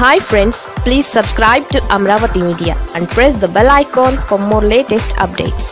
Hi friends, please subscribe to Amaravathi Media and press the bell icon for more latest updates.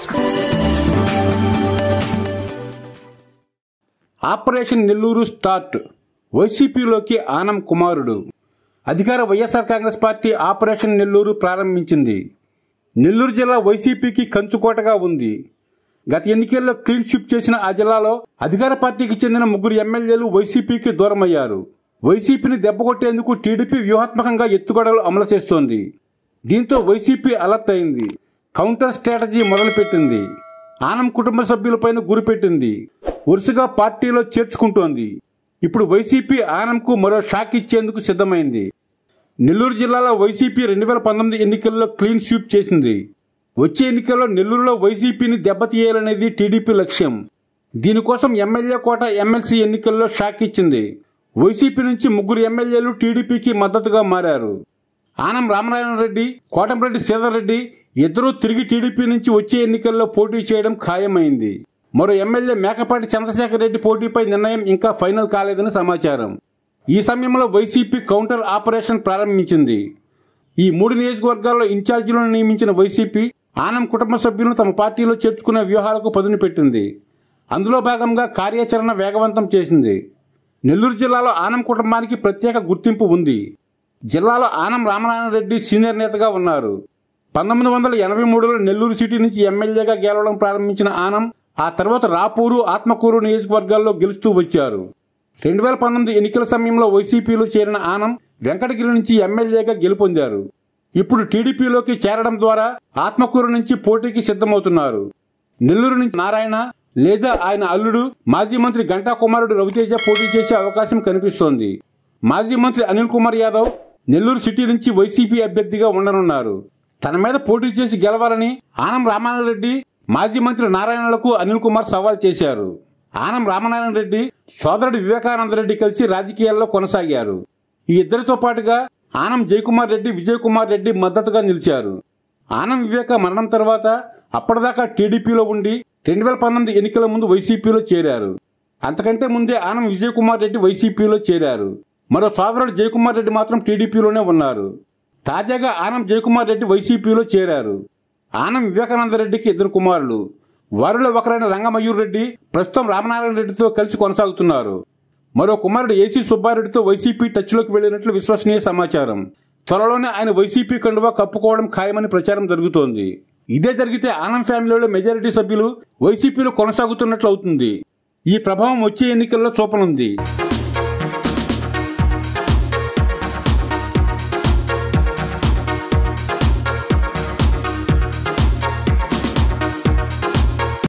Operation Nellore start. వైసీపీలోకి ఆనం కుమారుడు. అధికార YSR Congress Party operation Nellore ప్రారంభించింది. నెల్లూరు జిల్లా వైసీపీకి కంచుకోటగా ఉంది. గత ఎన్నికల్లో క్లీన్ స్వీప్ చేసిన ఆ జిల్లాలో అధికార పార్టీకి చెందిన 3 ఎమ్మెల్యేలు వైసీపీకి దూరమయ్యారు. వైసీపీని దెబ్బకొట్టేందుకు టీడీపీ వ్యూహాత్మకంగా ఎత్తుగడలు అమలు చేస్తోంది. దీంతో వైసీపీ అలర్ట్ అయింది. కౌంటర్ స్ట్రాటజీ మొదలుపెట్టింది. ఆనం కుటుంబ సభ్యులపైన గురిపెట్టింది. వరుసగా పార్టీలో చేర్చుకుంటోంది. ఇప్పుడు వైసీపీ ఆనంకు మరో షాక్ ఇచ్చేందుకు సిద్ధమైంది. నెల్లూరు జిల్లాలో వైసీపీ 2019 ఎన్నికల్లో క్లీన్ స్వీప్ చేసింది. వచ్చే ఎన్నికల్లో నెల్లూరులో వైసీపీని దెబ్బతీయాలనేది టీడీపీ లక్ష్యం. దీనికోసం ఎమ్మెల్యే కోట ఎమ్మెల్సీ ఎన్నికల్లో షాక్ ఇచ్చింది. వైసీపీ నుంచి 3 ఎమ్మెల్యేలు టీడీపీకి మద్దతుగా మారారు. ఆనం రామనారాయణ రెడ్డి, కోటంరెడ్డి శ్రీధర్ రెడ్డి ఇద్దరూ తిరిగి టీడీపీ నుంచి వచ్చే ఎన్నికల్లో పోటీ చేయడం ఖాయమైంది. మరో ఎమ్మెల్యే మేకపాటి చంద్రశేఖర్ రెడ్డి పోటీపై నిర్ణయం ఇంకా ఫైనల్ కాలేదని సమాచారం. ఈ సమయంలో వైసీపీ కౌంటర్ ఆపరేషన్ ప్రారంభించింది. ఈ 3 నియోజకవర్గాల్లో ఇన్ఛార్జీలను నియమించిన వైసీపీ ఆనం కుటుంబ సభ్యులను తమ పార్టీలో చేర్చుకునే వ్యూహాలకు పదును పెట్టింది. అందులో భాగంగా కార్యాచరణ వేగవంతం చేసింది. నెల్లూరు జిల్లాలో ఆనం కుటుంబానికి ప్రత్యేక గుర్తింపు ఉంది. జిల్లాలో ఆనం రామనారాయణ రెడ్డి సీనియర్ నేతగా ఉన్నారు. 1983లో నెల్లూరు సిటీ నుంచి ఎమ్మెల్యేగా గెలవడం ప్రారంభించిన ఆనం ఆ తర్వాత రాపూరు, ఆత్మకూరు నియోజకవర్గాల్లో గెలుస్తూ వచ్చారు. 2019 ఎన్నికల సమయంలో వైసీపీలో చేరిన ఆనం వెంకటగిరి నుంచి ఎమ్మెల్యేగా గెలుపొందారు. ఇప్పుడు టీడీపీలోకి చేరడం ద్వారా ఆత్మకూరు నుంచి పోటీకి సిద్ధమవుతున్నారు. నెల్లూరు నుంచి నారాయణ లేదా ఆయన అల్లుడు మాజీ మంత్రి గంటా కుమారుడు రవితేజ పోటీ చేసే అవకాశం కనిపిస్తోంది. మాజీ మంత్రి అనిల్ కుమార్ యాదవ్ నెల్లూరు సిటీ నుంచి వైసీపీ అభ్యర్థిగా ఉండనున్నారు. తన మీద పోటీ చేసి గెలవాలని ఆనం రామనారాయణ రెడ్డి, మాజీ మంత్రి నారాయణలకు అనిల్ కుమార్ సవాల్ చేశారు. ఆనం రామనారాయణ రెడ్డి సోదరుడు వివేకానంద రెడ్డి కలిసి రాజకీయాల్లో కొనసాగారు. ఈ ఇద్దరితో పాటుగా ఆనం జయకుమార్ రెడ్డి, విజయ్ కుమార్ రెడ్డి మద్దతుగా నిలిచారు. ఆనం వివేక మరణం తర్వాత అప్పటిదాకా టీడీపీలో ఉండి 2019 ఎన్నికల ముందు వైసీపీలో చేరారు. అంతకంటే ముందే ఆనం విజయ్ కుమార్ రెడ్డి వైసీపీలో చేరారు. మరో సోదరుడు జయకుమార్ రెడ్డి మాత్రం టీడీపీలోనే ఉన్నారు. తాజాగా ఆనం జయకుమార్ రెడ్డి వైసీపీలో చేరారు. ఆనం వివేకానంద రెడ్డికి 2 కుమారులు. వారిలో ఒకరైన రంగమయూర్ రెడ్డి ప్రస్తుతం రామనారాయణ రెడ్డితో కలిసి కొనసాగుతున్నారు. మరో కుమారుడు ఏసీ సుబ్బారెడ్డితో వైసీపీ టచ్లోకి వెళ్లినట్లు విశ్వసనీయ సమాచారం. త్వరలోనే ఆయన వైసీపీ కండువా కప్పుకోవడం ఖాయమని ప్రచారం జరుగుతోంది. ఇదే జరిగితే ఆనం ఫ్యామిలీలో మెజారిటీ సభ్యులు వైసీపీలో కొనసాగుతున్నట్లు అవుతుంది. ఈ ప్రభావం వచ్చే ఎన్నికల్లో చూపనుంది.